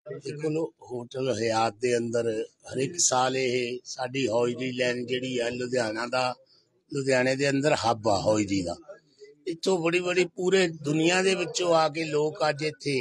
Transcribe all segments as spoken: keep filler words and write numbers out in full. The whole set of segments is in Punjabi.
देखो लो होटल हयात दे अंदर हर एक साल ये साडी हौजरी लैन जिहड़ी है लुधियाना दा लुधियाने दे अंदर हब आ हौजरी दा इत्थों बड़ी बड़ी पूरे दुनिया दे विचों आके लोग अज इत्थे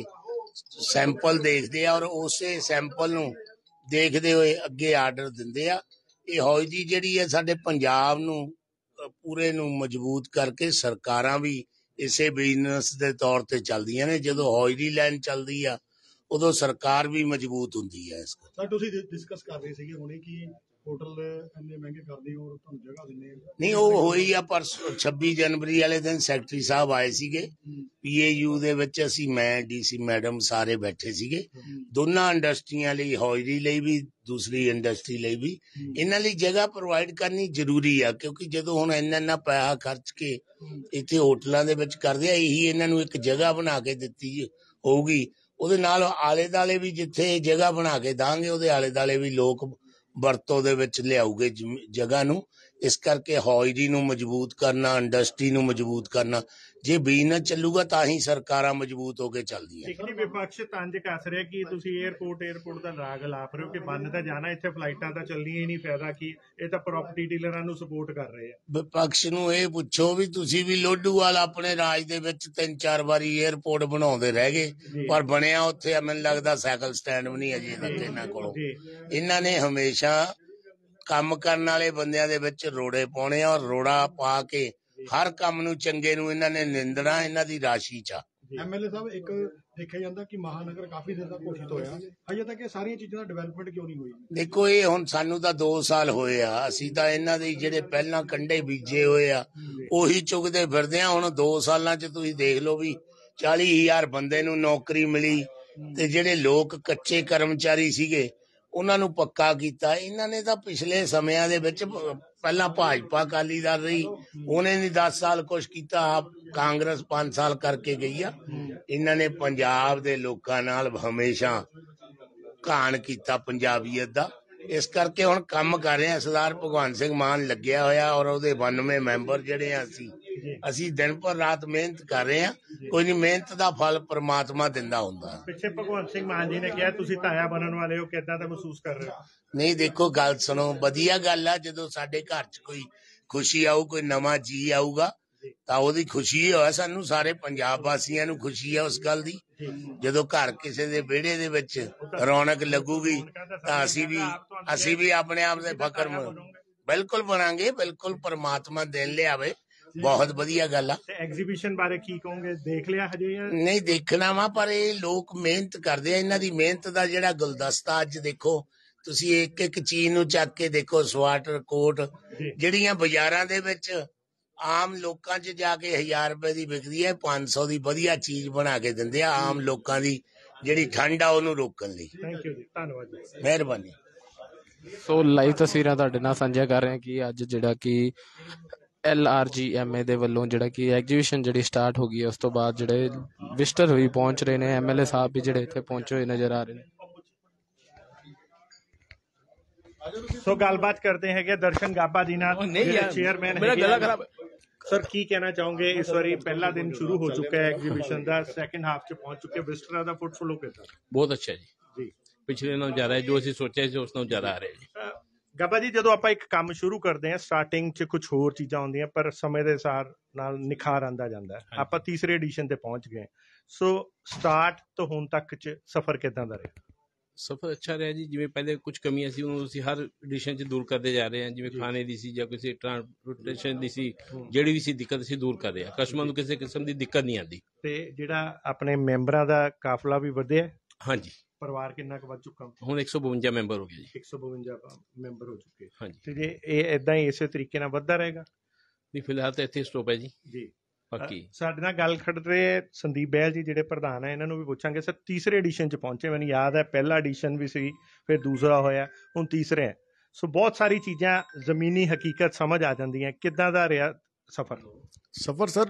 सैंपल देखदे आ और उसे सैंपल नूं देखदे होए अगे आर्डर दिंदे आ। ਇਹ ਹੌਜਰੀ ਜਿਹੜੀ ਹੈ ਸਾਡੇ ਪੰਜਾਬ ਨੂੰ ਪੂਰੇ ਨੂੰ ਮਜ਼ਬੂਤ ਕਰਕੇ ਸਰਕਾਰਾਂ ਵੀ ਇਸੇ ਬਿਜ਼ਨਸ ਦੇ ਤੌਰ ਤੇ ਚੱਲਦੀਆਂ ਨੇ। ਜਦੋਂ ਹੌਜਰੀ ਲਾਈਨ ਚੱਲਦੀ ਆ ਉਦੋਂ ਸਰਕਾਰ ਵੀ ਮਜ਼ਬੂਤ ਹੁੰਦੀ ਹੈ। ਇਸ ਸਰ ਤੁਸੀਂ ਡਿਸਕਸ ਕਰ ਰਹੇ ਸੀਗੇ ਹੁਣੇ ਕਿ ਹੋਟਲ ਇੰਨੇ ਮਹਿੰਗੇ ਕਰਦੇ ਹੋ ਤੁਹਾਨੂੰ ਜਗ੍ਹਾ ਦਿੰਦੇ ਨਹੀਂ ਉਹ ਹੋਈ ਆ ਪਰਸੋਂ ਛੱਬੀ ਜਨਵਰੀ ਵਾਲੇ ਦਿਨ ਸੈਕਟਰੀ ਸਾਹਿਬ ਆਏ ਸੀਗੇ ਪੀਏਯੂ ਦੇ ਵਿੱਚ। ਅਸੀਂ ਮੈਂ ਡੀਸੀ ਮੈਡਮ ਸਾਰੇ ਬੈਠੇ ਸੀਗੇ ਦੋਨਾਂ ਇੰਡਸਟਰੀਆਂ ਲਈ ਹੌਜਰੀ ਲਈ ਵੀ ਦੂਸਰੀ ਇੰਡਸਟਰੀ ਲਈ ਵੀ। ਇਹਨਾਂ ਲਈ ਜਗ੍ਹਾ ਪ੍ਰੋਵਾਈਡ ਕਰਨੀ ਜ਼ਰੂਰੀ ਆ ਕਿਉਂਕਿ ਜਦੋਂ ਹੁਣ ਇੰਨਾ ਇੰਨਾ ਪੈਸਾ ਖਰਚ ਕੇ ਇੱਥੇ ਹੋਟਲਾਂ ਦੇ ਵਿੱਚ ਕਰਦੇ ਆ ਇਹੀ ਇਹਨਾਂ ਨੂੰ ਇੱਕ ਜਗ੍ਹਾ ਬਣਾ ਕੇ ਦਿੱਤੀ ਹੋਊਗੀ। ਉਹਦੇ ਨਾਲ ਆਲੇ ਦੁਆਲੇ ਵੀ ਜਿੱਥੇ ਜਗ੍ਹਾ ਬਣਾ ਕੇ ਦਾਂਗੇ ਉਹਦੇ ਆਲੇ ਦੁਆਲੇ ਵੀ ਲੋਕ ਵਰਤੋਂ ਦੇ ਵਿੱਚ ਲਿਆਉਗੇ ਜਗ੍ਹਾ ਨੂੰ। ਇਸ ਕਰਕੇ ਹੌਜਰੀ ਨੂੰ ਮਜ਼ਬੂਤ ਕਰਨਾ ਇੰਡਸਟਰੀ ਨੂੰ ਮਜ਼ਬੂਤ ਕਰਨਾ ਜੇ ਬਿਜ਼ਨਸ ਚੱਲੂਗਾ ਤਾਂ ਹੀ ਸਰਕਾਰਾਂ ਮਜ਼ਬੂਤ ਹੋ ਕੇ ਚੱਲਦੀਆਂ। ਇੱਕ ਵਿਪਕਸ਼ ਤੰਜ ਕੱਸ ਰਿਹਾ ਕਿ ਤੁਸੀਂ ਏਅਰਪੋਰਟ ਏਅਰਪੋਰਟ ਦਾ ਰਾਗ ਲਾਪ ਰਹੇ ਹੋ ਕਿ ਬੰਦ ਤਾਂ ਜਾਣਾ ਇੱਥੇ ਫਲਾਈਟਾਂ ਤਾਂ ਚੱਲਣੀਆਂ ਹੀ ਨਹੀਂ ਫਾਇਦਾ ਕੀ ਇਹ ਤਾਂ ਪ੍ਰਾਪਰਟੀ ਡੀਲਰਾਂ ਨੂੰ ਸਪੋਰਟ ਕਰ ਰਹੇ ਆ। ਵਿਪਕਸ਼ ਨੂੰ ਇਹ ਪੁੱਛੋ ਵੀ ਤੁਸੀਂ ਵੀ ਲੋਡੂਵਾਲ ਆਪਣੇ ਰਾਜ ਦੇ ਵਿੱਚ ਤਿੰਨ ਚਾਰ ਵਾਰੀ ਏਅਰਪੋਰਟ ਬਣਾਉਂਦੇ ਰਹਿ ਗਏ ਪਰ ਬਣਿਆ ਉੱਥੇ ਮੈਨੂੰ ਲੱਗਦਾ ਸਾਈਕਲ ਸਟੈਂਡ ਵੀ ਨਹੀਂ ਅਜੇ ਤੱਕ ਇਹਨਾਂ ਕੋਲੋਂ। ਇਹਨਾਂ ਨੇ ਹਮੇਸ਼ਾ ਕੰਮ ਕਰਨ ਵਾਲੇ ਬੰਦਿਆਂ ਦੇ ਵਿੱਚ ਰੋੜੇ ਪਾਉਣੇ ਆ ਔਰ ਰੋੜਾ ਪਾ ਕੇ ਹਰ ਕੰਮ ਨੂੰ ਚੰਗੇ ਨੂੰ ਇਹਨਾਂ ਨੇ ਨਿੰਦਣਾ ਇਹਨਾਂ ਦੀ ਰਾਸ਼ੀ ਚ। ਐਮਐਲਏ ਸਾਹਿਬ ਇੱਕ ਦੇਖਿਆ ਜਾਂਦਾ ਕਿ ਮਹਾਨਗਰ ਕਾਫੀ ਦਿਨ ਤੱਕ ਘੋਸ਼ਿਤ ਹੋਇਆ ਹਜੇ ਤੱਕ ਇਹ ਸਾਰੀਆਂ ਚੀਜ਼ਾਂ ਦਾ ਡਿਵੈਲਪਮੈਂਟ ਕਿਉਂ ਨਹੀਂ ਹੋਈ? ਦੇਖੋ ਇਹ ਹੁਣ ਸਾਨੂੰ ਤਾਂ ਦੋ ਸਾਲ ਹੋਏ ਆ ਅਸੀਂ ਤਾਂ ਇਹਨਾਂ ਦੇ ਜਿਹੜੇ ਪਹਿਲਾਂ ਕੰਢੇ ਬੀਜੇ ਹੋਏ ਆ ਉਹੀ ਚੁਗਦੇ ਫਿਰਦੇ ਆ। ਹੁਣ ਦੋ ਸਾਲਾਂ ਚ ਤੁਸੀਂ ਦੇਖ ਲਓ ਵੀ ਚਾਲੀ ਹਜ਼ਾਰ ਬੰਦੇ ਨੂੰ ਨੌਕਰੀ ਮਿਲੀ ਤੇ ਜਿਹੜੇ ਲੋਕ ਕੱਚੇ ਕਰਮਚਾਰੀ ਸੀਗੇ ਉਹਨਾਂ ਨੂੰ ਪੱਕਾ ਕੀਤਾ। ਇਹਨਾਂ ਨੇ ਤਾਂ ਪਿਛਲੇ ਸਮਿਆਂ ਦੇ ਵਿੱਚ ਪਹਿਲਾਂ ਭਾਜਪਾ ਅਕਾਲੀ ਦਲ ਰਹੀ ਉਹਨੇ ਨਹੀਂ ਦਸ ਸਾਲ ਕੁਛ ਕੀਤਾ ਕਾਂਗਰਸ ਪੰਜ ਸਾਲ ਕਰਕੇ ਗਈ ਆ। ਇਹਨਾਂ ਨੇ ਪੰਜਾਬ ਦੇ ਲੋਕਾਂ ਨਾਲ ਹਮੇਸ਼ਾ ਘਾਣ ਕੀਤਾ ਪੰਜਾਬੀਅਤ ਦਾ। ਇਸ ਕਰਕੇ ਹੁਣ ਕੰਮ ਕਰ ਰਹੇ ਆ ਸਰਦਾਰ ਭਗਵੰਤ ਸਿੰਘ ਮਾਨ ਲੱਗਿਆ ਹੋਇਆ ਔਰ ਉਹਦੇ ਬਾਨਵੇਂ ਮੈਂਬਰ ਜਿਹੜੇ ਆ ਅਸੀਂ ਅਸੀਂ ਦਿਨ ਭਰ ਰਾਤ ਮਿਹਨਤ ਕਰ ਰਹੇ ਆ। ਕੋਈ ਨਹੀਂ ਮਿਹਨਤ ਦਾ ਫਲ ਪ੍ਰਮਾਤਮਾ ਦਿੰਦਾ ਹੁੰਦਾ। ਪਿੱਛੇ ਭਗਵੰਤ ਸਿੰਘ ਮਾਨ ਜੀ ਨੇ ਕਿਹਾ ਤੁਸੀਂ ਤਾਇਆ ਬਣਨ ਵਾਲੇ ਹੋ ਕਿੱਦਾਂ ਦਾ ਮਹਿਸੂਸ ਕਰ ਰਹੇ ਹੋ? ਨਹੀਂ ਦੇਖੋ ਗੱਲ ਸੁਣੋ ਵਧੀਆ ਗੱਲ ਆ ਜਦੋਂ ਸਾਡੇ ਘਰ ਚ ਕੋਈ ਖੁਸ਼ੀ ਆਊ ਕੋਈ ਨਵਾਂ ਜੀ ਆਊਗਾ ਤਾਂ ਉਹਦੀ ਖੁਸ਼ੀ ਹੋਇਆ। ਸਾਨੂੰ ਸਾਰੇ ਪੰਜਾਬ ਵਾਸੀਆਂ ਨੂੰ ਖੁਸ਼ੀ ਆ ਉਸ ਗੱਲ ਦੀ। ਜਦੋਂ ਘਰ ਕਿਸੇ ਦੇ ਵਿਹੜੇ ਦੇ ਵਿੱਚ ਰੌਣਕ ਲੱਗੂਗੀ ਤਾਂ ਅਸੀਂ ਵੀ ਅਸੀਂ ਵੀ ਆਪਣੇ ਆਪ ਦੇ ਫਖਰ ਬਿਲਕੁਲ ਬਣਾਂਗੇ। ਬਿਲਕੁਲ ਪਰਮਾਤਮਾ ਦਿਨ ਲਿਆਵੇ ਬਹੁਤ ਵਧੀਆ ਗੱਲ ਆ। ਐਗਜ਼ੀਬਿਸ਼ਨ ਬਾਰੇ ਕੀ ਕਹੋਗੇ ਦੇਖ ਲਿਆ ਹਜੇ? ਨਹੀਂ ਦੇਖਣਾ ਵਾ ਪਰ ਇਹ ਲੋਕ ਮਿਹਨਤ ਕਰਦੇ ਆ ਇਹਨਾਂ ਦੀ ਮਿਹਨਤ ਦਾ ਜਿਹੜਾ ਗੁਲਦਸਤਾ ਅੱਜ ਦੇਖੋ ਤੁਸੀਂ ਇੱਕ ਇੱਕ ਚੀਜ਼ ਨੂੰ ਚੱਕ ਕੇ ਦੇਖੋ ਸਵਾਟਰ ਕੋਟ ਜਿਹੜੀਆਂ ਬਾਜ਼ਾਰਾਂ ਦੇ ਵਿੱਚ ਆਮ ਲੋਕਾਂ 'ਚ ਜਾ ਕੇ ਹਜ਼ਾਰ ਰੁਪਏ ਦੀ ਵਿਕਦੀ ਹੈ ਪੰਜ ਸੌ ਦੀ ਵਧੀਆ ਚੀਜ਼ ਬਣਾ ਕੇ ਦਿੰਦੇ ਆ ਆਮ ਲੋਕਾਂ ਦੀ ਜਿਹੜੀ ਠੰਡ ਆ ਉਹਨੂੰ ਰੋਕਣ ਲਈ। ਥੈਂਕ ਯੂ ਜੀ ਧੰਨਵਾਦ ਜੀ ਮਿਹਰਬਾਨੀ। ਸੋ ਲਾਈਵ ਤਸਵੀਰਾਂ ਤੁਹਾਡੇ ਨਾਲ ਸਾਂਝਾ ਕਰ ਰਹੇ ਹਾਂ ਕਿ ਅੱਜ ਜਿਹੜਾ ਕਿ L R G M A ਦੇ ਵੱਲੋਂ ਜਿਹੜਾ ਕਿ ਐਗਜੀਬਿਸ਼ਨ ਜਿਹੜੀ ਸਟਾਰਟ ਹੋ ਗਈ ਹੈ ਉਸ ਤੋਂ ਬਾਅਦ ਜਿਹੜੇ ਵਿਜ਼ਟਰ ਵੀ ਪਹੁੰਚ ਰਹੇ ਨੇ ਐਮ ਐਲ ਏ ਸਾਹਿਬ ਵੀ ਜਿਹੜੇ ਇੱਥੇ ਪਹੁੰਚੇ ਹੋਏ ਨਜ਼ਰ ਆ ਰਹੇ ਨੇ। ਸੋ ਗੱਲਬਾਤ ਕਰਦੇ ਹੈਗੇ ਦਰਸ਼ਨ ਗਾਬਾ ਜੀ ਨਾਲ ਚੇਅਰਮੈਨ ਹੈਗੇ। ਸਰ ਕੀ ਕਹਿਣਾ ਚਾਹੋਗੇ ਇਸ ਵਾਰੀ ਪਹਿਲਾ ਦਿਨ ਸ਼ੁਰੂ ਹੋ ਚੁੱਕਾ ਹੈ ਐਗਜ਼ੀਬਿਸ਼ਨ ਦਾ ਸੈਕੰਡ ਹਾਫ ਚ ਪਹੁੰਚ ਚੁੱਕੇ ਵਿਜ਼ਟਰਾਂ ਦਾ ਫੁੱਟਫਲੋ ਕਿੱਦਾਂ? ਬਹੁਤ ਅੱਛਾ ਜੀ ਜੀ ਪਿਛਲੇ ਨਾਲੋਂ ਜ਼ਿਆਦਾ ਜੋ ਅਸੀਂ ਸੋਚਿਆ ਸੀ ਉਸ ਨਾਲੋਂ ਜ਼ਿਆਦਾ ਆ ਰਿਹਾ ਜੀ। ਗਾਬਾ ਜੀ ਜਦੋਂ ਆਪਾਂ ਇੱਕ ਕੰਮ ਸ਼ੁਰੂ ਕਰਦੇ ਹਾਂ ਸਟਾਰਟਿੰਗ ਚ ਕੁਝ ਹੋਰ ਚੀਜ਼ਾਂ ਆਉਂਦੀਆਂ ਪਰ ਸਮੇਂ ਦੇ ਅਨੁਸਾਰ ਨਾਲ ਨਿਖਾਰ ਆਉਂਦਾ ਜਾਂਦਾ ਹੈ। ਆਪਾਂ ਤੀਸਰੇ ਐਡੀਸ਼ਨ ਤੇ ਪਹੁੰਚ ਗਏ ਸੋ ਸਟਾਰਟ ਤੋਂ ਹੁਣ ਤੱਕ ਚ ਸਫ਼ਰ ਕਿੱਦਾਂ ਦਾ ਰਿਹਾ? ਸਫ਼ਰ ਅੱਛਾ ਰਿਹਾ ਜੀ। ਜਿਵੇਂ ਪਹਿਲੇ ਕੁਝ ਕਮੀਆਂ ਸੀ ਉਹਨੂੰ ਅਸੀਂ ਹਰ ਐਡੀਸ਼ਨ 'ਚ ਦੂਰ ਕਰਦੇ ਜਾ ਰਹੇ ਹਾਂ। ਜਿਵੇਂ ਖਾਣੇ ਦੀ ਸੀ ਜਾਂ ਕਿਸੇ ਟਰਾਂਸਪੋਰਟੇਸ਼ਨ ਦੀ ਸੀ ਜਿਹੜੀ ਵੀ ਸੀ ਦਿੱਕਤ ਅਸੀਂ ਦੂਰ ਕਰ ਰਹੇ ਹਾਂ। ਕਸਟਮਰ ਨੂੰ ਕਿਸੇ ਕਿਸਮ ਦੀ ਦਿੱਕਤ ਨਹੀਂ ਆਉਂਦੀ। ਤੇ ਜਿਹੜਾ ਆਪਣੇ ਮੈਂਬਰਾਂ ਦਾ ਕਾਫਲਾ ਵੀ ਵਧਿਆ? ਹਾਂਜੀ। ਪਰਿਵਾਰ ਕਿੰਨਾ ਕੁ ਵੱਧ ਚੁੱਕਾ? ਹੁਣ ਇੱਕ ਸੌ ਬਵੰਜਾ ਮੈਂਬਰ ਹੋ ਗਏ ਜੀ। ਇੱਕ ਸੌ ਬਵੰਜਾ ਮੈਂਬਰ ਹੋ ਚੁੱਕੇ। ਹਾਂਜੀ। ਤੇ ਜੇ ਇਹ ਏਦਾਂ ਹੀ ਇਸੇ ਤਰੀਕੇ ਨਾਲ ਵੱਧਦਾ ਰਹੇਗਾ? ਨਹੀਂ ਫਿਲਹਾਲ ਤਾਂ ਇੱਥੇ ਸਟੋਪ ਹੈ ਜੀ। ਜੀ ਬਾਕੀ ਸਾਡੇ ਨਾਲ ਗੱਲ ਖੜ ਰਹੇ ਸੰਦੀਪ ਬਹਿਲ ਜੀ ਜਿਹੜੇ ਪ੍ਰਧਾਨ ਹੈ ਇਹਨਾਂ ਨੂੰ ਵੀ ਪੁੱਛਾਂਗੇ। ਸਰ ਤੀਸਰੇ ਐਡੀਸ਼ਨ 'ਚ ਪਹੁੰਚੇ ਮੈਨੂੰ ਯਾਦ ਹੈ ਪਹਿਲਾ ਐਡੀਸ਼ਨ ਵੀ ਸੀ ਫਿਰ ਦੂਸਰਾ ਹੋਇਆ ਹੁਣ ਤੀਸਰੇ ਹੈ ਸੋ ਬਹੁਤ ਸਾਰੀ ਚੀਜ਼ਾਂ ਜ਼ਮੀਨੀ ਹਕੀਕਤ ਸਮਝ ਆ ਜਾਂਦੀਆਂ ਕਿੱਦਾਂ ਦਾ ਰਿਹਾ ਸਫ਼ਰ? ਸਫ਼ਰ ਸਰ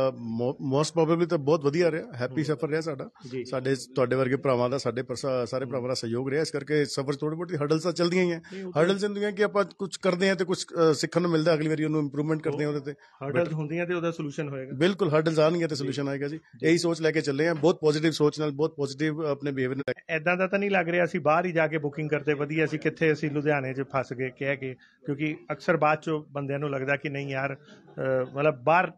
ਮੋਸਟ ਪ੍ਰੋਬੇਬਲੀ ਤਾਂ ਬਹੁਤ ਵਧੀਆ ਰਿਹਾ, ਹੈਪੀ ਸਫ਼ਰ ਰਿਹਾ ਸਾਡਾ, ਸਾਡੇ ਤੁਹਾਡੇ ਵਰਗੇ ਭਰਾਵਾਂ ਦਾ, ਸਾਡੇ ਸਾਰੇ ਭਰਾਵਾਂ ਦਾ ਸਹਿਯੋਗ ਰਿਹਾ। ਇਸ ਕਰਕੇ ਸਫ਼ਰ ਥੋੜੀ ਬਹੁਤੀ ਹਰਡਲਸ ਤਾਂ ਚੱਲਦੀਆਂ ਹੀ ਹੈ, ਹਰਡਲਸ ਹੁੰਦੀਆਂ ਕਿ ਆਪਾਂ ਕੁਝ ਕਰਦੇ ਹਾਂ ਤੇ ਕੁਝ ਸਿੱਖਣ ਨੂੰ ਮਿਲਦਾ, ਅਗਲੀ ਵਾਰੀ ਉਹਨੂੰ ਇੰਪਰੂਵਮੈਂਟ ਕਰਦੇ ਹਾਂ ਉਹਦੇ ਤੇ। ਹਰਡਲਸ ਹੁੰਦੀਆਂ ਤੇ ਉਹਦਾ ਸੋਲੂਸ਼ਨ ਹੋਏਗਾ, ਬਿਲਕੁਲ ਹਰਡਲਸ ਆਉਣਗੀਆਂ ਤੇ ਸੋਲੂਸ਼ਨ ਆਏਗਾ ਜੀ। ਇਹੀ ਸੋਚ ਲੈ ਕੇ ਚੱਲੇ ਹਾਂ, ਬਹੁਤ ਪੋਜ਼ਿਟਿਵ ਸੋਚ ਨਾਲ, ਬਹੁਤ ਪੋਜ਼ਿਟਿਵ ਆਪਣੇ ਬਿਹੇਵੀਅਰ ਨਾਲ। ਏਦਾਂ ਦਾ ਤਾਂ ਨਹੀਂ ਲੱਗ ਰਿਹਾ ਅਸੀਂ ਬਾਹਰ ਹੀ ਜਾ ਕੇ ਬੁਕਿੰਗ ਕਰਦੇ ਵਧੀਆ ਸੀ, ਕਿੱਥੇ ਅਸੀਂ ਲੁਧਿਆਣੇ 'ਚ ਫਸ ਗਏ ਕਹਿ ਕੇ, ਕਿਉਂਕਿ ਅਕਸਰ ਬਾਅਦ 'ਚੋਂ ਬੰਦਿਆਂ ਨੂੰ ਲੱਗਦਾ ਕਿ ਨਹੀਂ ਯਾਰ ਮਤਲਬ ਬਾਹਰ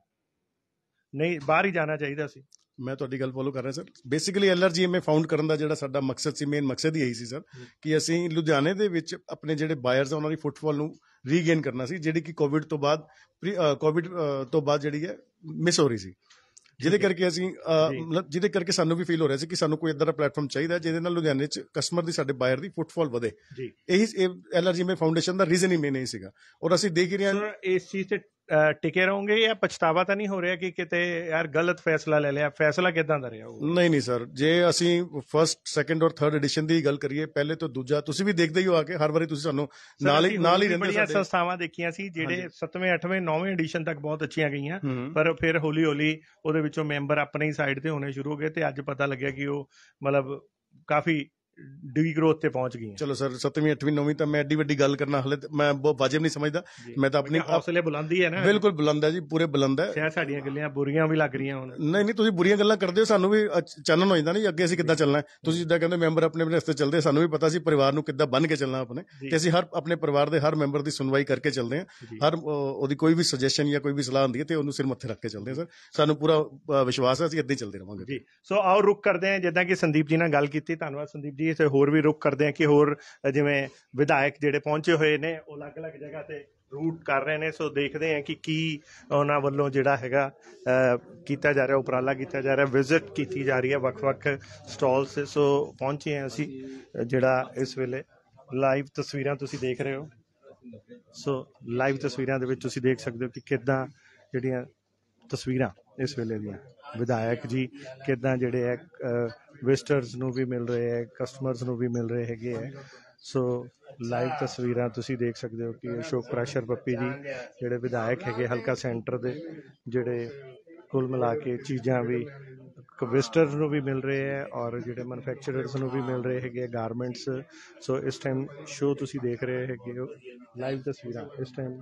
ਨਹੀਂ, ਬਾਹਰ ਹੀ ਜਾਣਾ ਚਾਹੀਦਾ ਸੀ। ਮੈਂ ਤੁਹਾਡੀ ਗੱਲ ਫੋਲੋ ਕਰ ਰਿਹਾ sir. Basically L R G M A found ਕਰਨ ਦਾ ਜਿਹੜਾ ਸਾਡਾ ਮਕਸਦ ਸੀ, ਮੇਨ ਮਕਸਦ ਹੀ ਇਹੀ ਸੀ ਸਰ, ਕਿ ਅਸੀਂ ਲੁਧਿਆਣੇ ਦੇ ਵਿੱਚ ਆਪਣੇ ਜਿਹੜੇ ਬਾਇਰਸ ਆ ਉਹਨਾਂ ਦੀ ਫੁੱਟਫਾਲ ਨੂੰ ਰੀਗੇਨ ਕਰਨਾ ਸੀ, ਜਿਹੜੀ ਕਿ ਕੋਵਿਡ ਤੋਂ ਬਾਅਦ ਕੋਵਿਡ ਤੋਂ ਬਾਅਦ ਜਿਹੜੀ ਹੈ ਮਿਸ ਹੋ ਰਹੀ ਸੀ, ਜਿਹਦੇ ਕਰਕੇ ਅਸੀਂ ਮਤਲਬ ਜਿਹਦੇ ਕਰਕੇ ਸਾਨੂੰ ਵੀ ਫੀਲ ਹੋ ਰਿਹਾ ਸੀ ਕਿ ਸਾਨੂੰ ਕੋਈ ਇੱਦਾਂ ਦਾ ਪਲੇਟਫਾਰਮ ਚਾਹੀਦਾ ਜਿਹਦੇ ਨਾਲ ਲੁਧਿਆਣੇ 'ਚ ਕਸਟਮਰ ਦੀ, ਸਾਡੇ ਬਾਇਰ ਦੀ ਫੁੱਟਫਾਲ ਵਧੇ। ਇਹੀ L R G M A foundation ਦਾ ਰੀਜ਼ਨ ਹੀ ਮੇਨ ਇਹ ਸੀਗਾ, ਔਰ ਅਸੀਂ ਦੇਖ ਰਹੇ ਹਾਂ ਇਸ ਚੀਜ਼ ਤੇ ਟਿਕੇ ਰਹੋਗੇ ਜਾਂ ਪਛਤਾਵਾ ਤਾਂ ਨਹੀਂ ਹੋ ਰਿਹਾ ਕਿ ਕਿਤੇ ਯਾਰ ਗਲਤ ਫੈਸਲਾ ਲੈ ਲਿਆ? ਫੈਸਲਾ ਕਿੱਦਾਂ ਦਾ ਰਿਹਾ? ਨਹੀਂ ਨਹੀਂ ਸਰ, ਜੇ ਅਸੀਂ ਫਸਟ ਸੈਕੰਡ ਔਰ ਥਰਡ ਐਡੀਸ਼ਨ ਦੀ ਗੱਲ ਕਰੀਏ, ਪਹਿਲੇ ਤੋਂ ਦੂਜਾ ਤੁਸੀਂ ਵੀ ਦੇਖਦੇ ਹੀ ਹੋ ਆ ਕੇ, ਹਰ ਵਾਰੀ ਤੁਸੀਂ ਸਾਨੂੰ ਨਾਲ ਹੀ ਨਾਲ ਹੀ ਰਹਿੰਦੇ। ਬੜੀਆਂ ਸੰਸਥਾਵਾਂ ਦੇਖੀਆਂ ਸੀ ਜਿਹੜੇ ਸੱਤਵੇਂ ਅੱਠਵੇਂ ਨੌਵੇਂ ਐਡੀਸ਼ਨ ਤੱਕ ਬਹੁਤ ਅੱਛੀਆਂ ਗਈਆਂ, ਪਰ ਫਿਰ ਹੌਲੀ ਹੌਲੀ ਉਹਦੇ ਵਿੱਚੋਂ ਮੈਂਬਰ ਆਪਣੀ ਸਾਈਡ ਤੇ ਹੋਣੇ ਸ਼ੁਰੂ ਹੋ ਗਏ ਤੇ ਅੱਜ ਪਤਾ ਲੱਗਿਆ ਕਿ ਉਹ ਮਤਲਬ ਕਾਫੀ ਡੀ ਗਰੋਥ ਤੇ ਪਹੁੰਚ ਗਈ। ਚਲੋ ਸਰ, ਸੱਤਵੀਂ ਅੱਠਵੀਂ ਨੌਵੀਂ ਤਾਂ ਮੈਂ ਐਡੀ ਵੱਡੀ ਗੱਲ ਕਰਨਾ ਹਲੇ ਮੈਂ ਬਹੁਤ ਵਾਜਿਬ ਨਹੀਂ ਸਮਝਦਾ। ਮੈਂ ਤਾਂ ਆਪਣੀ ਹੌਸਲੇ ਬੁਲੰਦੀ ਹੈ ਨਾ, ਬਿਲਕੁਲ ਬੁਲੰਦ ਹੈ ਜੀ, ਪੂਰੇ ਬੁਲੰਦ ਹੈ। ਸ਼ਾਇਦ ਸਾਡੀਆਂ ਗੱਲਾਂ ਬੁਰੀਆਂ ਵੀ ਲੱਗ ਰਹੀਆਂ ਹੁਣ। ਨਹੀਂ ਨਹੀਂ, ਤੁਸੀਂ ਬੁਰੀਆਂ ਗੱਲਾਂ ਕਰਦੇ ਹੋ, ਸਾਨੂੰ ਵੀ ਚਾਨਣ ਹੋ ਜਾਂਦਾ ਨਹੀਂ ਅੱਗੇ ਅਸੀਂ ਕਿੱਦਾਂ ਚੱਲਣਾ। ਤੁਸੀਂ ਜਿੱਦਾਂ ਕਹਿੰਦੇ ਮੈਂਬਰ ਆਪਣੇ ਆਪਣੇ ਰਸਤੇ ਚੱਲਦੇ, ਸਾਨੂੰ ਵੀ ਪਤਾ ਸੀ ਪਰਿਵਾਰ ਨੂੰ ਕਿੱਦਾਂ ਬੰਨ ਕੇ ਚੱਲਣਾ ਆਪਣੇ, ਤੇ ਅਸੀਂ ਹਰ ਆਪਣੇ ਪਰਿਵਾਰ ਦੇ ਹਰ ਮੈਂਬਰ ਦੀ ਸੁਣਵਾਈ ਕਰਕੇ ਚੱਲਦੇ ਹਾਂ। ਹਰ ਉਹਦੀ ਕੋਈ ਵੀ ਸੁਜੈਸ਼ਨ ਜਾਂ ਕੋਈ ਵੀ ਸਲਾਹ ਹੁੰਦੀ ਹੈ ਤੇ ਉਹਨੂੰ ਸਿਰ ਮੱਥੇ ਰੱਖ ਕੇ ਚੱਲਦੇ ਹਾਂ ਸਰ। ਸਾਨੂੰ ਪੂਰਾ ਵਿਸ਼ਵਾਸ ਹੈ ਅਸੀਂ ਇੱਦਾਂ ਹੀ ਚੱਲਦੇ ਰਹਾਂਗੇ ਜੀ। ਸੋ ਆਓ ਰੁਕ ਕਰਦੇ ਹਾਂ, ਜਿੱਦਾਂ ਕਿ ਸੰਦੀਪ ਜੀ ਨਾਲ ਗੱਲ ਕੀਤੀ, ਧੰਨਵਾਦ ਸੰਦੀਪ ਜੀ। ਤੇ ਹੋਰ ਵੀ ਰੁਕ ਕਰਦੇ ਹਾਂ ਕਿ ਹੋਰ ਜਿਵੇਂ ਵਿਧਾਇਕ ਜਿਹੜੇ ਪਹੁੰਚੇ ਹੋਏ ਨੇ ਉਹ ਅਲੱਗ-ਅਲੱਗ ਜਗ੍ਹਾ ਤੇ ਰੂਟ ਕਰ ਰਹੇ ਨੇ। ਸੋ ਦੇਖਦੇ ਹਾਂ ਕਿ ਕੀ ਉਹਨਾਂ ਵੱਲੋਂ ਜਿਹੜਾ ਹੈਗਾ ਕੀਤਾ ਜਾ ਰਿਹਾ, ਉਪਰਾਲਾ ਕੀਤਾ ਜਾ ਰਿਹਾ, ਵਿਜ਼ਿਟ ਕੀਤੀ ਜਾ ਰਹੀ ਹੈ ਵੱਖ-ਵੱਖ ਸਟਾਲਸ। ਸੋ ਪਹੁੰਚੇ ਹਾਂ ਅਸੀਂ, ਜਿਹੜਾ ਇਸ ਵੇਲੇ ਲਾਈਵ ਤਸਵੀਰਾਂ ਤੁਸੀਂ ਦੇਖ ਰਹੇ ਹੋ। ਸੋ ਲਾਈਵ ਤਸਵੀਰਾਂ ਦੇ ਵਿੱਚ ਤੁਸੀਂ ਦੇਖ ਸਕਦੇ ਹੋ ਕਿ ਕਿੱਦਾਂ ਜਿਹੜੀਆਂ ਤਸਵੀਰਾਂ ਇਸ ਵੇਲੇ ਦੀਆਂ ਵਿਧਾਇਕ ਜੀ ਕਿੱਦਾਂ ਜਿਹੜੇ ਹੈ ਵਿਜ਼ਟਰਸ ਨੂੰ ਵੀ ਮਿਲ ਰਹੇ ਹੈ, ਕਸਟਮਰਸ ਨੂੰ ਵੀ ਮਿਲ ਰਹੇ ਹੈਗੇ ਹੈ। ਸੋ ਲਾਈਵ ਤਸਵੀਰਾਂ ਤੁਸੀਂ ਦੇਖ ਸਕਦੇ ਹੋ ਕਿ ਅਸ਼ੋਕ ਪ੍ਰਾਸ਼ਰ ਪੱਪੀ ਜੀ ਜਿਹੜੇ ਵਿਧਾਇਕ ਹੈਗੇ ਹਲਕਾ ਸੈਂਟਰ ਦੇ, ਜਿਹੜੇ ਕੁੱਲ ਮਿਲਾ ਕੇ ਚੀਜ਼ਾਂ ਵੀ ਵਿਜ਼ਟਰਸ ਨੂੰ ਵੀ ਮਿਲ ਰਹੇ ਹੈ ਔਰ ਜਿਹੜੇ ਮੈਨੂਫੈਕਚਰਰਸ ਨੂੰ ਵੀ ਮਿਲ ਰਹੇ ਹੈਗੇ ਗਾਰਮੈਂਟਸ। ਸੋ ਇਸ ਟਾਈਮ ਸ਼ੋਅ ਤੁਸੀਂ ਦੇਖ ਰਹੇ ਹੈਗੇ ਹੋ, ਲਾਈਵ ਤਸਵੀਰਾਂ ਇਸ ਟਾਈਮ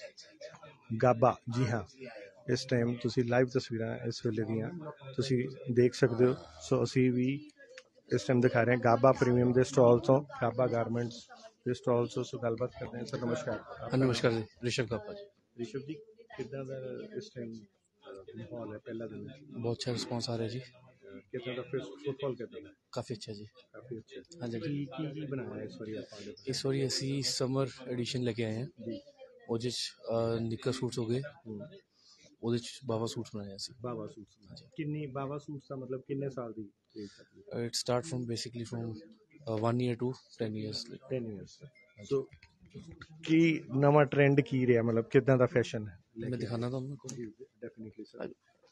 ਗਾਬਾ, ਜੀ ਹਾਂ ਇਸ ਟਾਈਮ ਤੁਸੀਂ ਲਾਈਵ ਤਸਵੀਰਾਂ ਇਸ ਵੇਲੇ ਦੀਆਂ ਤੁਸੀਂ ਦੇਖ ਸਕਦੇ ਹੋ। ਸੋ ਅਸੀਂ ਵੀ ਇਸ ਟਾਈਮ ਦਿਖਾ ਰਹੇ ਹਾਂ ਗਾਬਾ ਪ੍ਰੀਮੀਅਮ ਦੇ ਸਟਾਲ ਤੋਂ, ਗਾਬਾ ਗਾਰਮੈਂਟਸ ਦੇ ਸਟਾਲ ਤੋਂ। ਸੋ ਗੱਲਬਾਤ ਕਰਦੇ ਹਾਂ। ਸਰ ਨਮਸਕਾਰ। ਨਮਸਕਾਰ ਜੀ, ਰਿਸ਼ਵ ਗਾਬਾ ਜੀ। ਰਿਸ਼ਵ ਜੀ, ਕਿੱਦਾਂ ਦਾ ਇਸ ਟਾਈਮ ਮਾਹੌਲ ਹੈ? ਪਹਿਲਾ ਦਿਨ ਬਹੁਤ ਅੱਛਾ ਰਿਸਪੌਂਸ ਆ ਰਿਹਾ ਜੀ। ਕਿੱਦਾਂ ਦਾ ਫੁੱਟਫਾਲ ਕਿੱਦਾਂ ਦਾ? ਕਾਫੀ ਅੱਛਾ ਜੀ, ਕਾਫੀ ਅੱਛਾ। ਹਾਂਜੀ। ਕੀ ਕੀ ਕੀ ਬਣਾਇਆ ਇਸ ਵਾਰੀ ਆਪਾਂ? ਇਸ ਵਾਰੀ ਅਸੀਂ ਸਮਰ ਐਡੀਸ਼ਨ ਲੈ ਕੇ ਆਏ ਹਾਂ ਜੀ। ਉਹਦੇ 'ਚ ਨਿੱਕਰ ਸੂਟਸ ਹੋ ਗਏ, ਉਹਦੇ 'ਚ ਬਾਵਾ ਸੂਟਸ ਬਣਾਏ ਅਸੀਂ। ਬਾਵਾ ਸੂਟਸ, ਹਾਂਜੀ। ਕਿੰਨੀ ਬਾਵਾ ਸੂਟਸ ਦਾ ਮਤਲਬ ਕਿੰਨੇ ਸਾਲ ਦੀ? It start from basically from one year to ten years. ten years. So ਕੀ ਨਵਾਂ ਟ੍ਰੈਂਡ ਕੀ ਰਿਹਾ, ਮਤਲਬ ਕਿੱਦਾਂ ਦਾ ਫੈਸ਼ਨ ਹੈ? ਮੈਂ ਦਿਖਾਣਾ ਤੁਹਾਨੂੰ ਡੈਫੀਨਿਟਲੀ ਸਰ।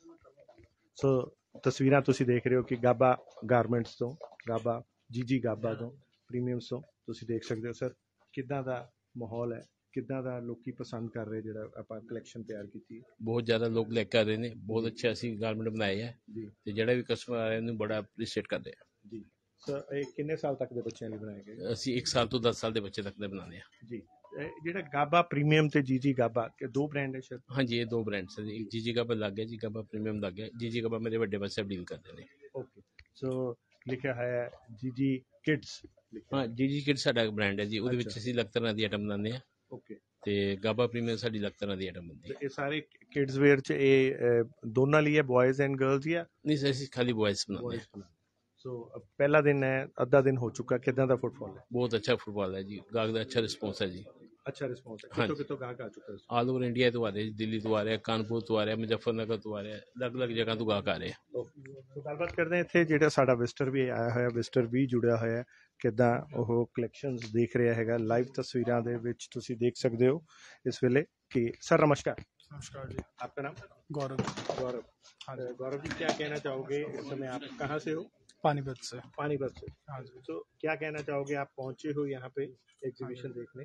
ਸੋ ਤਸਵੀਰਾਂ ਤੁਸੀਂ ਦੇਖ ਰਹੇ ਹੋ ਕਿ ਗਾਬਾ ਗਾਰਮੈਂਟਸ ਤੋਂ, ਗਾਬਾ ਜੀ ਜੀ ਗਾਬਾ ਤੋਂ, ਪ੍ਰੀਮੀਅਮਸ ਤੋਂ ਤੁਸੀਂ ਦੇਖ ਸਕਦੇ ਹੋ ਸਰ ਕਿੱਦਾਂ ਦਾ ਮਾਹੌਲ ਹੈ, ਕਿੱਦਾਂ ਦਾ ਲੋਕੀ ਪਸੰਦ ਕਰ ਰਹੇ ਜਿਹੜਾ ਆਪਾਂ ਕਲੈਕਸ਼ਨ ਤਿਆਰ ਕੀਤੀ। ਬਹੁਤ ਜ਼ਿਆਦਾ ਲੋਕ ਲੈ ਕੇ ਆ ਰਹੇ ਨੇ, ਬਹੁਤ ਅੱਛਾ ਅਸੀਂ ਗਾਰਮੈਂਟ ਬਣਾਏ ਹੈ ਤੇ ਜਿਹੜਾ ਵੀ ਕਸਟਮਰ ਆ ਰਿਹਾ ਉਹਨੂੰ ਬੜਾ ਅਪਰੀਸ਼ੀਏਟ ਕਰਦੇ ਆ ਜੀ। ਸਰ ਇਹ ਕਿੰਨੇ ਸਾਲ ਤੱਕ ਦੇ ਬੱਚਿਆਂ ਲਈ ਬਣਾਏ ਗਏ? ਅਸੀਂ ਇੱਕ ਸਾਲ ਤੋਂ ਦਸ ਸਾਲ ਦੇ ਬੱਚੇ ਤੱਕ ਦੇ ਬਣਾਉਂਦੇ ਆ ਜੀ। ਜਿਹੜਾ ਗਾਬਾ ਪ੍ਰੀਮੀਅਮ ਤੇ ਜੀ ਜੀ ਗਾਬਾ, ਕਿ ਦੋ ਬ੍ਰਾਂਡ ਹੈ ਸਰ? ਹਾਂਜੀ, ਇਹ ਦੋ ਬ੍ਰਾਂਡਸ ਹੈ। ਇੱਕ ਜੀ ਜੀ ਗਾਬਾ ਲੱਗ ਗਿਆ ਜੀ, ਗਾਬਾ ਪ੍ਰੀਮੀਅਮ ਲੱਗ ਗਿਆ। ਜੀ ਜੀ ਗਾਬਾ ਮੇਰੇ ਵੱਡੇ ਬੱਚੇ ਡੀਲ ਕਰਦੇ ਨੇ। ਓਕੇ। ਸੋ ਲਿਖਿਆ ਹੈ ਜੀ ਜੀ ਕਿਡਸ। ਹਾਂ, ਜੀ ਜੀ ਕਿਡਸ ਸਾਡਾ ਬ੍ਰਾਂਡ ਹੈ ਜੀ, ਉਹਦੇ ਵਿੱਚ ਅਸੀਂ ਅਲੱਗ ਤਰ੍ਹਾਂ ਦੀ ਆਈਟਮ ਬਣਾਉਂਦੇ ਆ। ਓਕੇ। ਤੇ ਗਾਬਾ ਪ੍ਰੀਮੀਅਮ ਸਾਡੀ ਅਲੱਗ ਤਰ੍ਹਾਂ ਦੀ ਆਈਟਮ ਬਣਦੀ ਹੈ। ਇਹ ਸਾਰੇ ਕਿਡਸ ਵੇਅਰ ਚ ਇਹ ਦੋਨਾਂ ਲਈ ਹੈ, ਬॉयਜ਼ ਐਂਡ ਗਰਲਸ ਜਾਂ ਨਹੀਂ ਸਰ? ਅਸੀਂ ਖਾਲੀ ਬॉयਜ਼ ਬਣਾਉਂਦੇ ਹਾਂ। ਸੋ ਪਹਿਲਾ ਦਿਨ ਹੈ, ਅੱਧਾ ਦਿਨ ਹੋ ਚੁੱਕਾ, ਕਿੱਦਾਂ ਦਾ ਫੁੱਟਫਾਲ ਹੈ? ਬਹੁਤ ਅੱਛਾ ਫੁੱਟਬਾਲ ਹੈ ਜੀ, ਗਾਹਕ ਦਾ ਅੱਛਾ ਰਿਸਪੌਂਸ ਹੈ ਜੀ। ਅੱਛਾ ਰਿਸਪੌਂਸ ਹੈ। ਕਿਤੋਂ ਕਿਤੋਂ ਗਾਹਕ ਆ ਚੁੱਕਾ? ਆਲ ਓਵਰ ਇੰਡੀਆ ਤੋਂ ਆ ਰਹੇ, ਦਿੱਲੀ ਤੋਂ ਆ ਰਿਹਾ, ਕਾਨਪੁਰ ਤੋਂ ਆ ਰਿਹਾ, ਮੁਜ਼ੱਫਰਨਗਰ ਤੋਂ ਆ ਰਿਹਾ, ਅਲੱਗ ਅਲੱਗ ਜਗ੍ਹਾ ਤੋਂ ਗਾਹਕ ਆ ਰਹੇ। ਸੋ ਗੱਲਬਾਤ ਕਰਦੇ ਹਾਂ ਇੱਥੇ ਜਿਹੜਾ ਸਾਡਾ ਵਿਜ਼ਟਰ ਵੀ ਆਇਆ ਹੋਇਆ, ਵਿਜ਼ਟਰ ਵੀ ਜੁੜਿਆ ਹੋਇਆ, ਕਿੱਦਾਂ ਉਹ ਕਲੈਕਸ਼ਨਸ ਦੇਖ ਰਿਹਾ ਹੈਗਾ। ਲਾਈਵ ਤਸਵੀਰਾਂ ਦੇ ਵਿੱਚ ਤੁਸੀਂ ਦੇਖ ਸਕਦੇ ਹੋ ਇਸ ਵੇਲੇ ਕਿ ਸਰ ਨਮस्कार। नमस्कार जी। आपका नाम? गौरव। गौरव, हाँ जी। गौरव जी, क्या कहना चाहोगे इस समय? आप कहाँ से हो? पानीपत से। पानीपत से, हाँ जी। तो क्या कहना चाहोगे? आप पहुँचे हो यहाँ पे एग्जीबिशन देखने,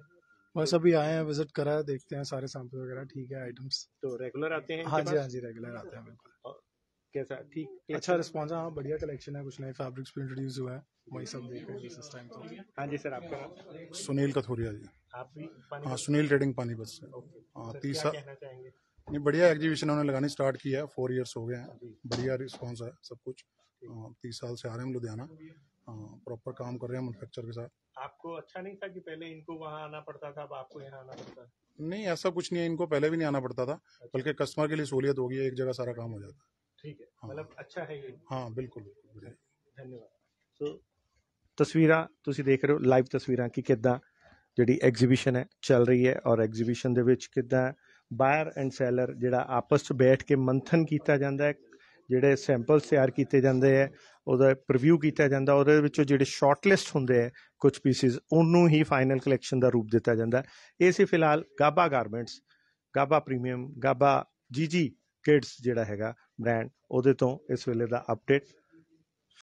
बस अभी आए हैं, विजिट करा है, देखते हैं सारे सैंपल वगैरह ठीक है आइटम्स। तो रेगुलर आते हैं हाँ इनके जी पास? हाँ जी रेगुलर आते हैं बिल्कुल। कैसा ठीक ठीक- अच्छा रिस्पॉन्स है, हाँ बढ़िया कलेक्शन है, कुछ नए फैब्रिक्स भी इंट्रोड्यूस हुआ है, वही सब देख रहे हैं इस टाइम तो। हाँ जी सर, आपका नाम? सुनील कथोरिया जी। आप भी पानी हाँ सुनील ट्रेडिंग पानीपत से। ओके हाँ सर, तीस क्या साल कहना चाहेंगे? नहीं बढ़िया एग्जीबिशन उन्होंने लगानी स्टार्ट की है, फोर इयर्स हो गए हैं, बढ़िया रिस्पॉन्स है सब कुछ। हाँ, तीस साल से आ रहे हैं हम लुधियाना, प्रॉपर काम कर रहे हैं मैन्युफैक्चर के साथ। आपको अच्छा नहीं था कि पहले इनको वहाँ आना पड़ता था, अब आपको यहाँ आना पड़ता है? नहीं ऐसा कुछ नहीं है, इनको पहले भी नहीं आना पड़ता था, बल्कि कस्टमर के लिए सहूलियत हो गई है, एक जगह सारा काम हो जाता है। ठीक है, हाँ। मतलब अच्छा है ये। हाँ ਬਿਲਕੁਲ बढ़िया। ਧੰਨਵਾਦ। ਸੋ ਤਸਵੀਰਾਂ ਤੁਸੀਂ ਦੇਖ ਰਹੇ ਹੋ, ਲਾਈਵ ਤਸਵੀਰਾਂ ਕਿ ਕਿੱਦਾਂ ਜਿਹੜੀ ਐਗਜ਼ੀਬਿਸ਼ਨ ਹੈ ਚੱਲ ਰਹੀ ਹੈ, ਔਰ ਐਗਜ਼ੀਬਿਸ਼ਨ ਦੇ ਵਿੱਚ ਕਿੱਦਾਂ ਬਾਇਰ ਐਂਡ ਸੈਲਰ ਜਿਹੜਾ ਆਪਸ 'ਚ ਬੈਠ ਕੇ ਮੰਥਨ ਕੀਤਾ ਜਾਂਦਾ ਹੈ, ਜਿਹੜੇ ਸੈਂਪਲਸ ਤਿਆਰ ਕੀਤੇ ਜਾਂਦੇ ਹੈ, ਉਹਦਾ ਪ੍ਰੀਵਿਊ ਕੀਤਾ ਜਾਂਦਾ, ਉਹਦੇ ਵਿੱਚੋਂ ਜਿਹੜੇ ਸ਼ਾਰਟਲਿਸਟ ਹੁੰਦੇ ਹੈ ਕੁਝ ਪੀਸਿਸ, ਉਹਨੂੰ ਹੀ ਫਾਈਨਲ ਕਲੈਕਸ਼ਨ ਦਾ ਰੂਪ ਦਿੱਤਾ ਜਾਂਦਾ। ਇਹ ਸੀ ਫਿਲਹਾਲ ਗਾਬਾ ਗਾਰਮੈਂਟਸ, ਗਾਬਾ ਪ੍ਰੀਮੀਅਮ, ਗਾਬਾ ਜੀ ਜੀ ਕਿਡਸ ਜਿਹੜਾ ਹੈਗਾ ਬ੍ਰਾਂਡ, ਉਹਦੇ ਤੋਂ ਇਸ ਵੇਲੇ ਦਾ ਅਪਡੇਟ।